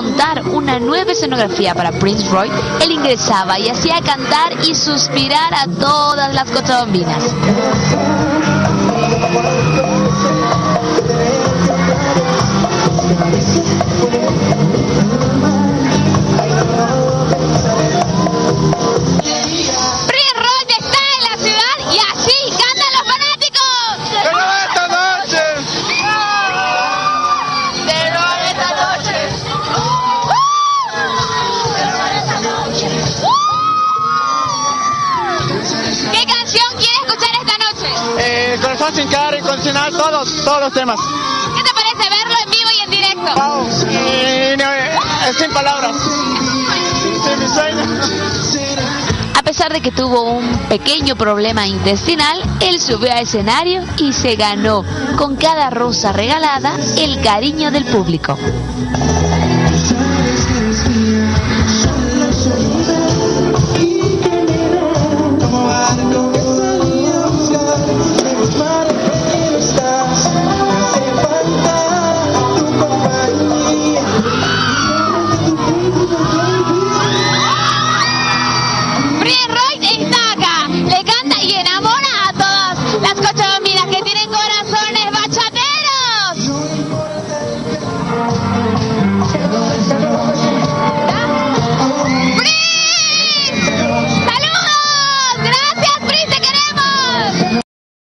montar una nueva escenografía para Prince Roy, él ingresaba y hacía cantar y suspirar a todas las cochabambinas. Corazón sin cara, incondicional, todos los temas. ¿Qué te parece verlo en vivo y en directo? Wow, sin palabras. Sí, mi sueño. A pesar de que tuvo un pequeño problema intestinal, él subió al escenario y se ganó, con cada rosa regalada, el cariño del público.